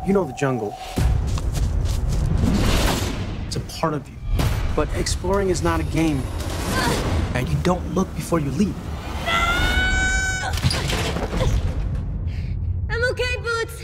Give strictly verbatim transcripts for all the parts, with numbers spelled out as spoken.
You know the jungle. It's a part of you. But exploring is not a game. And you don't look before you leap. I'm okay, Boots.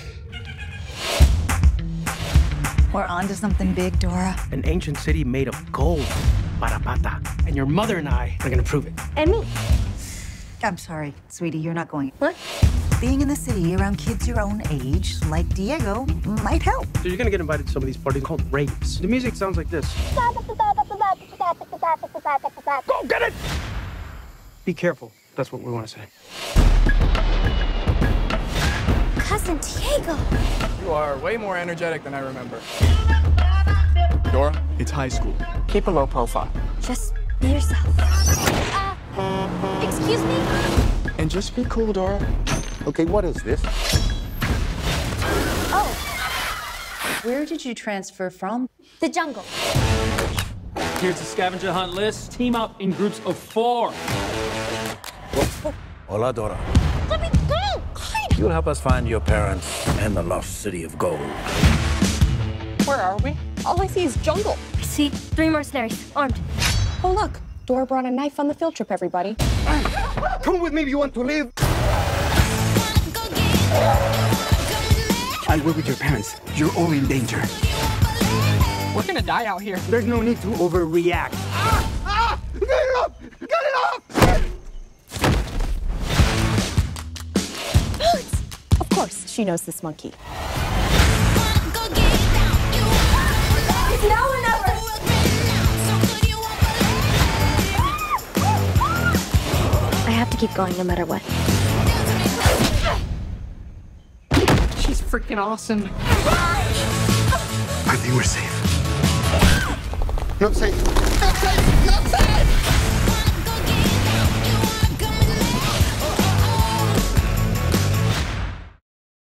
We're onto something big, Dora. An ancient city made of gold. Parapata. And your mother and I are gonna prove it. And me. I'm sorry, sweetie, you're not going. What? Being in the city around kids your own age, like Diego, might help. So you're gonna get invited to some of these parties called raves. The music sounds like this. Go get it! Be careful. That's what we want to say. Cousin Diego. You are way more energetic than I remember. Dora, it's high school. Keep a low profile. Just be yourself. Uh, excuse me? And just be cool, Dora. Okay, what is this? Oh, Where did you transfer from? the jungle. Here's the scavenger hunt list. Team up in groups of four. Hola, Dora. Let me go! Hide! You'll help us find your parents and the lost city of gold. Where are we? All I see is jungle. I see three mercenaries, armed. Oh, look. Dora brought a knife on the field trip, everybody. Come with me if you want to live. I'll work with your parents. You're all in danger. We're gonna die out here. There's no need to overreact. Ah! Ah! Get it off! Get it off! Boots! Of course, she knows this monkey. It's now or never! I have to keep going no matter what. She's freaking awesome. I think we're safe. Not safe. Not safe. Not safe.